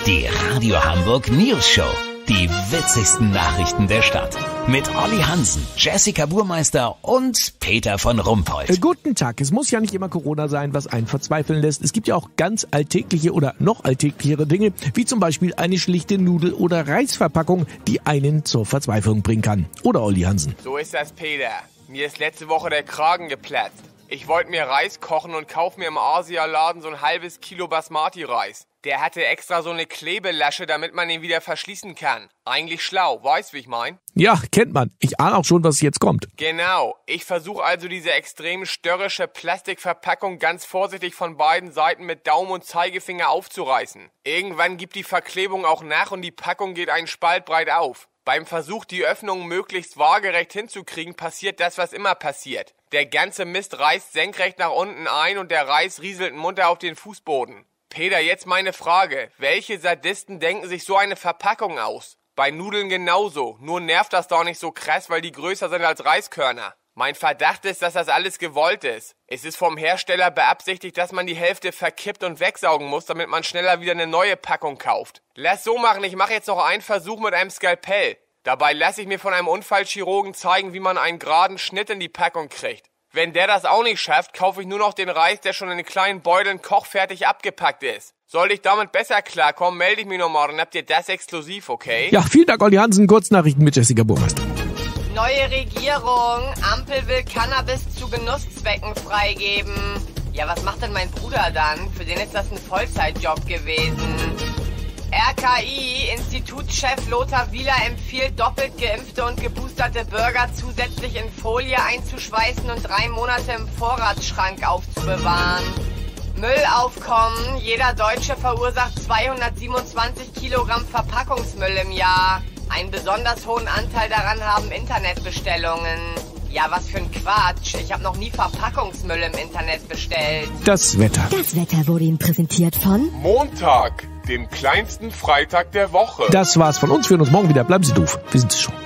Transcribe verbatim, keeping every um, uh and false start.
Die Radio Hamburg News Show. Die witzigsten Nachrichten der Stadt. Mit Olli Hansen, Jessica Burmeister und Peter von Rumpold. Äh, guten Tag. Es muss ja nicht immer Corona sein, was einen verzweifeln lässt. Es gibt ja auch ganz alltägliche oder noch alltäglichere Dinge, wie zum Beispiel eine schlichte Nudel- oder Reisverpackung, die einen zur Verzweiflung bringen kann. Oder Olli Hansen? So ist das, Peter. Mir ist letzte Woche der Kragen geplatzt. Ich wollte mir Reis kochen und kauf mir im Asialaden so ein halbes Kilo Basmati-Reis. Der hatte extra so eine Klebelasche, damit man ihn wieder verschließen kann. Eigentlich schlau, weißt wie ich mein? Ja, kennt man. Ich ahne auch schon, was jetzt kommt. Genau. Ich versuche also diese extrem störrische Plastikverpackung ganz vorsichtig von beiden Seiten mit Daumen und Zeigefinger aufzureißen. Irgendwann gibt die Verklebung auch nach und die Packung geht einen Spalt breit auf. Beim Versuch, die Öffnung möglichst waagerecht hinzukriegen, passiert das, was immer passiert. Der ganze Mist reißt senkrecht nach unten ein und der Reis rieselt munter auf den Fußboden. Peter, jetzt meine Frage. Welche Sadisten denken sich so eine Verpackung aus? Bei Nudeln genauso. Nur nervt das doch nicht so krass, weil die größer sind als Reiskörner. Mein Verdacht ist, dass das alles gewollt ist. Es ist vom Hersteller beabsichtigt, dass man die Hälfte verkippt und wegsaugen muss, damit man schneller wieder eine neue Packung kauft. Lass so machen, ich mache jetzt noch einen Versuch mit einem Skalpell. Dabei lasse ich mir von einem Unfallchirurgen zeigen, wie man einen geraden Schnitt in die Packung kriegt. Wenn der das auch nicht schafft, kaufe ich nur noch den Reis, der schon in kleinen Beuteln kochfertig abgepackt ist. Sollte ich damit besser klarkommen, melde ich mich nochmal, dann habt ihr das exklusiv, okay? Ja, vielen Dank, Olli Hansen. Kurznachrichten mit Jessica Burmeister. Neue Regierung. Ampel will Cannabis zu Genusszwecken freigeben. Ja, was macht denn mein Bruder dann? Für den ist das ein Vollzeitjob gewesen. R K I, Institutschef Lothar Wieler empfiehlt, doppelt geimpfte und geboosterte Bürger zusätzlich in Folie einzuschweißen und drei Monate im Vorratsschrank aufzubewahren. Müllaufkommen. Jeder Deutsche verursacht zweihundertsiebenundzwanzig Kilogramm Verpackungsmüll im Jahr. Einen besonders hohen Anteil daran haben Internetbestellungen. Ja, was für ein Quatsch. Ich habe noch nie Verpackungsmüll im Internet bestellt. Das Wetter. Das Wetter wurde Ihnen präsentiert von Montag, dem kleinsten Freitag der Woche. Das war's von uns. Wir hören uns morgen wieder. Bleiben Sie doof. Wir sind's schon.